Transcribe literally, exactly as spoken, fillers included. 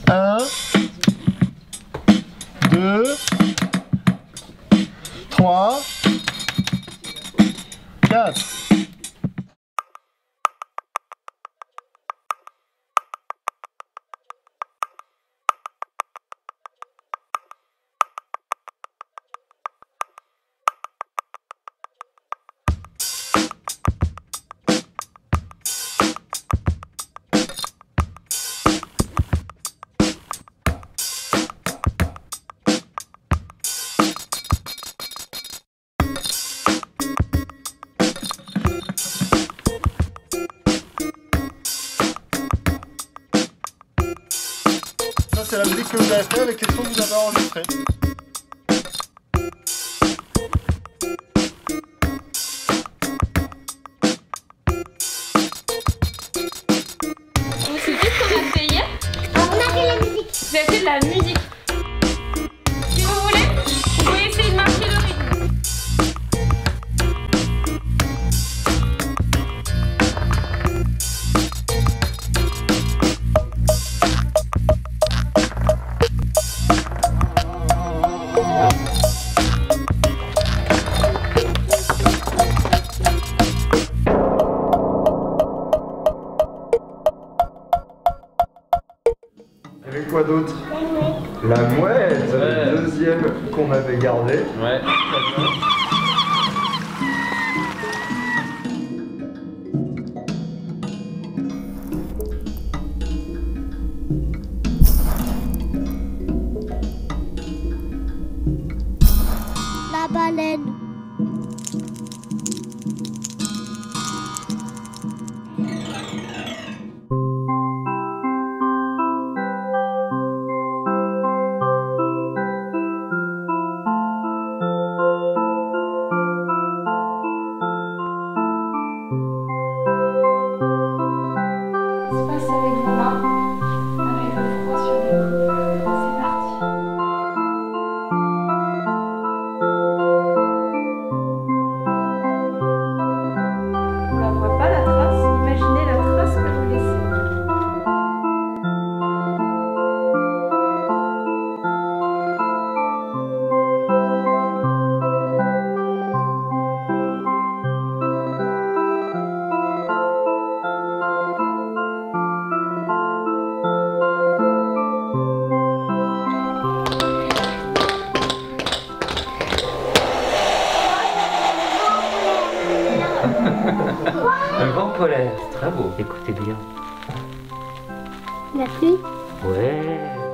un, deux, trois, quatre. Ça, c'est la musique que vous avez fait avec les sons que vous avez enregistrés. Vous savez ce qu'on a fait hier? On a fait la musique. Vous avez fait de la musique. Si vous voulez, vous pouvez essayer de marquer le rythme. Il y avait quoi d'autre? La mouette, Ouais. le deuxième qu'on avait gardé. Ouais. La baleine. Se passe avec vos mains, avec le front sur les coudes. C'est parti. On la voit pas la trace, imaginez la trace que vous laissez. Un vent polaire, c'est très beau. Écoutez bien. La pluie. Ouais.